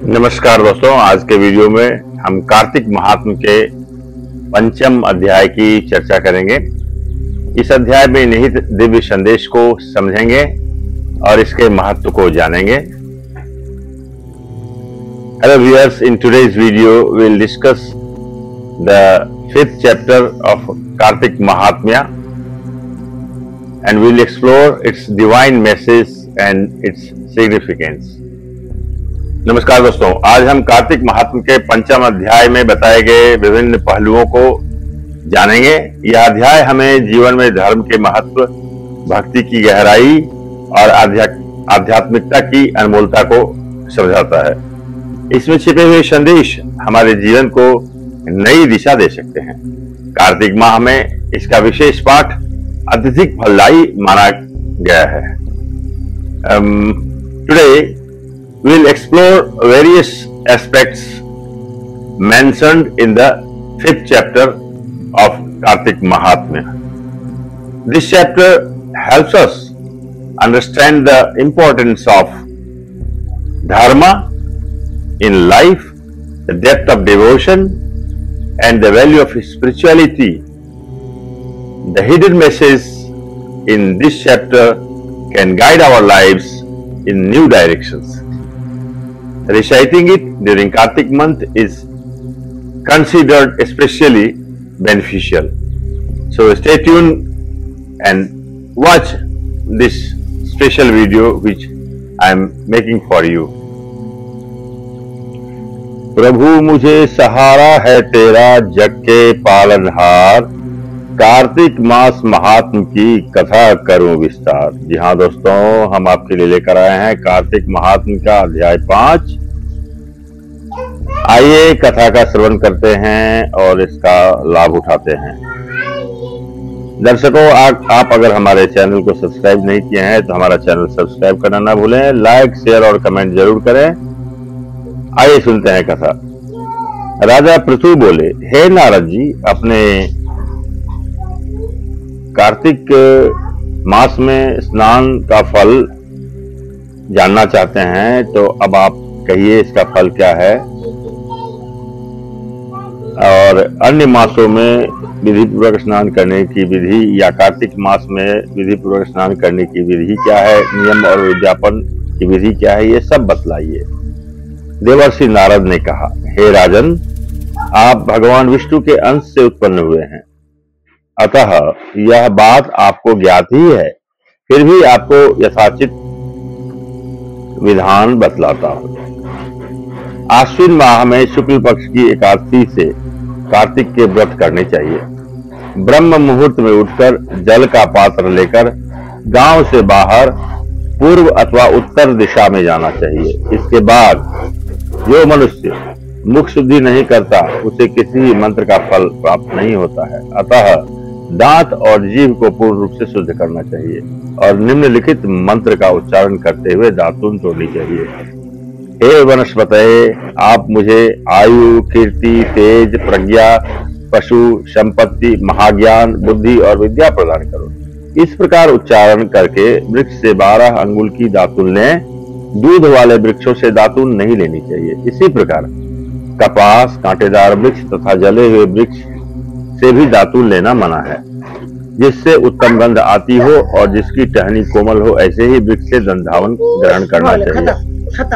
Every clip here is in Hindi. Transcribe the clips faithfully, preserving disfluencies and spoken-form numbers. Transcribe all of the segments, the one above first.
नमस्कार दोस्तों, आज के वीडियो में हम कार्तिक महात्म्य के पंचम अध्याय की चर्चा करेंगे। इस अध्याय में निहित दिव्य संदेश को समझेंगे और इसके महत्व को जानेंगे। Hello viewers, in today's video we will discuss the fifth chapter of Kartik Mahatmya and we will explore its divine message and its significance. नमस्कार दोस्तों, आज हम कार्तिक महात्म्य के पंचम अध्याय में बताए गए विभिन्न पहलुओं को जानेंगे। यह अध्याय हमें जीवन में धर्म के महत्व, भक्ति की गहराई और आध्यात्मिकता की अनमोलता को समझाता है। इसमें छिपे हुए संदेश हमारे जीवन को नई दिशा दे सकते हैं। कार्तिक माह में इसका विशेष पाठ अत्यधिक फलदायी माना गया है। Today we will explore various aspects mentioned in the fifth chapter of Kartik Mahatmya. This chapter helps us understand the importance of dharma in life, the depth of devotion, and the value of spirituality. The hidden message in this chapter can guide our lives in new directions. Reciting it during Kartik month is considered especially beneficial. So stay tuned and watch this special video which I am making for you. प्रभु मुझे सहारा है तेरा जग के पालनहार, कार्तिक मास महात्म की कथा करूं विस्तार। जी हाँ दोस्तों, हम आपके लिए लेकर आए हैं कार्तिक महात्म का अध्याय पांच। आइए कथा का श्रवण करते हैं और इसका लाभ उठाते हैं। दर्शकों, आप, आप अगर हमारे चैनल को सब्सक्राइब नहीं किए हैं तो हमारा चैनल सब्सक्राइब करना ना भूलें, लाइक शेयर और कमेंट जरूर करें। आइए सुनते हैं कथा। राजा पृथु बोले, हे नारद जी, अपने कार्तिक मास में स्नान का फल जानना चाहते हैं, तो अब आप कहिए इसका फल क्या है और अन्य मासों में विधि पूर्वक स्नान करने की विधि या कार्तिक मास में विधि पूर्वक स्नान करने की विधि क्या है, नियम और उद्यापन की विधि क्या है, ये सब बतलाइए। देवर्षि नारद ने कहा, हे राजन, आप भगवान विष्णु के अंश से उत्पन्न हुए हैं, अतः यह बात आपको ज्ञात ही है, फिर भी आपको यथाचित विधान बतलाता हूं। आश्विन माह में शुक्ल पक्ष की एकादशी से कार्तिक के व्रत करने चाहिए। ब्रह्म मुहूर्त में उठकर जल का पात्र लेकर गांव से बाहर पूर्व अथवा उत्तर दिशा में जाना चाहिए। इसके बाद जो मनुष्य मुख शुद्धि नहीं करता उसे किसी मंत्र का फल प्राप्त नहीं होता है, अतः दांत और जीभ को पूर्ण रूप से शुद्ध करना चाहिए और निम्नलिखित मंत्र का उच्चारण करते हुए दातून तोड़नी चाहिए। हे वनस्पतये, आप मुझे आयु, कीर्ति, तेज, प्रज्ञा, पशु, संपत्ति, महाज्ञान, बुद्धि और विद्या प्रदान करो। इस प्रकार उच्चारण करके वृक्ष से बारह अंगुल की दातून लें। दूध वाले वृक्षों से दातून नहीं लेनी चाहिए। इसी प्रकार कपास, कांटेदार वृक्ष तथा जले हुए वृक्ष से भी दातून लेना मना है। जिससे उत्तम गंध आती हो और जिसकी टहनी कोमल हो, ऐसे ही वृक्ष से दंधावन ग्रहण करना चाहिए।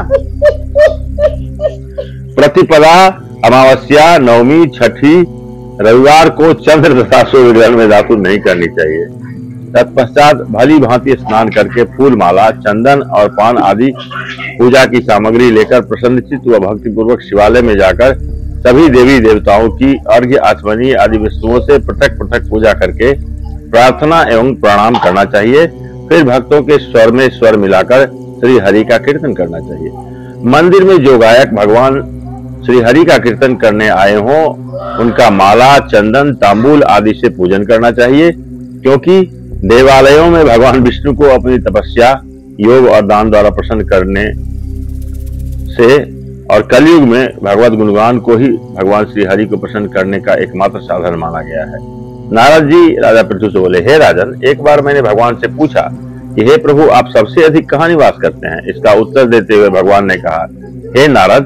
प्रतिपदा, अमावस्या, नवमी, छठी, रविवार को चंद्र तथा सूर्य ग्रहण में दातून नहीं करनी चाहिए। तत्पश्चात भली भांति स्नान करके फूल माला, चंदन और पान आदि पूजा की सामग्री लेकर प्रसन्नचित्त व भक्ति पूर्वक शिवालय में जाकर सभी देवी देवताओं की अर्घ्य, आचमनी आदि वस्तुओं से पृथक पृथक पूजा करके प्रार्थना एवं प्रणाम करना चाहिए। फिर भक्तों के स्वर में स्वर मिलाकर श्री हरि का कीर्तन करना चाहिए। मंदिर में जो गायक भगवान श्री हरि का कीर्तन करने आए हों, उनका माला, चंदन, तांबूल आदि से पूजन करना चाहिए, क्योंकि देवालयों में भगवान विष्णु को अपनी तपस्या, योग और दान द्वारा प्रसन्न करने से और कलयुग में भगवत गुणगान को ही भगवान श्री हरि को प्रसन्न करने का एकमात्र साधन माना गया है। नारद जी राजा पृथु से बोले, हे राजन, एक बार मैंने भगवान से पूछा कि हे प्रभु, आप सबसे अधिक कहाँ निवास करते हैं? इसका उत्तर देते हुए भगवान ने कहा, हे नारद,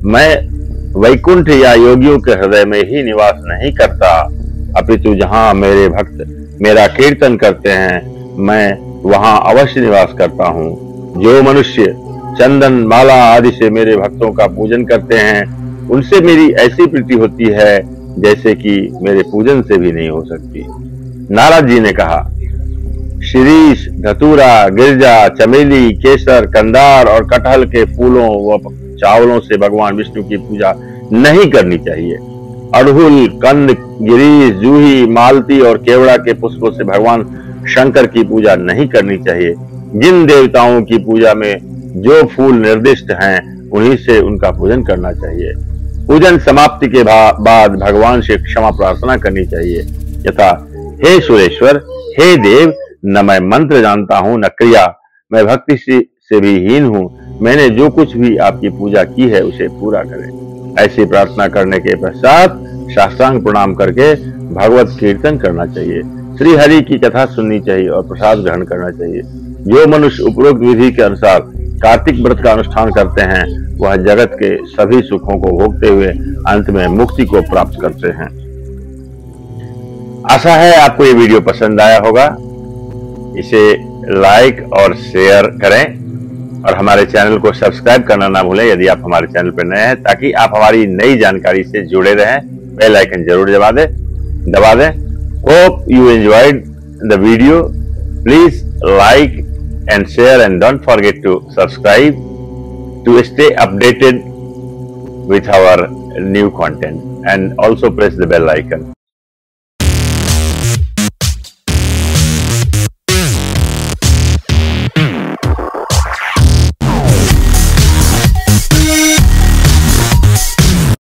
मैं वैकुंठ या योगियों के हृदय में ही निवास नहीं करता, अपितु जहां मेरे भक्त मेरा कीर्तन करते हैं मैं वहां अवश्य निवास करता हूँ। जो मनुष्य चंदन माला आदि से मेरे भक्तों का पूजन करते हैं उनसे मेरी ऐसी प्रीति होती है जैसे कि मेरे पूजन से भी नहीं हो सकती। नारद जी ने कहा, शिरीष, धतूरा, गिरजा, चमेली, केसर, कंदार और कटहल के फूलों व चावलों से भगवान विष्णु की पूजा नहीं करनी चाहिए। अड़हुल, कंद, गिरीश, जूही, मालती और केवड़ा के पुष्पों से भगवान शंकर की पूजा नहीं करनी चाहिए। जिन देवताओं की पूजा में जो फूल निर्दिष्ट हैं उन्हीं से उनका पूजन करना चाहिए। पूजन समाप्ति के बाद भगवान से क्षमा प्रार्थना करनी चाहिए, यथा हे सुरेश्वर, हे देव, न मैं मंत्र जानता हूँ न क्रिया, मैं भक्ति से भी हीन हूँ, मैंने जो कुछ भी आपकी पूजा की है उसे पूरा करें। ऐसी प्रार्थना करने के पश्चात साष्टांग प्रणाम करके भगवत कीर्तन करना चाहिए, श्री हरि की कथा सुननी चाहिए और प्रसाद ग्रहण करना चाहिए। जो मनुष्य उपरोक्त विधि के अनुसार कार्तिक व्रत का अनुष्ठान करते हैं वह जगत के सभी सुखों को भोगते हुए अंत में मुक्ति को प्राप्त करते हैं। आशा है आपको ये वीडियो पसंद आया होगा। इसे लाइक और शेयर करें और हमारे चैनल को सब्सक्राइब करना ना भूलें यदि आप हमारे चैनल पर नए हैं, ताकि आप हमारी नई जानकारी से जुड़े रहें। बेल आइकन जरूर दबा दें दबा दें hope you enjoyed the video. Please like and share and don't forget to subscribe to stay updated with our new content, and also press the bell icon.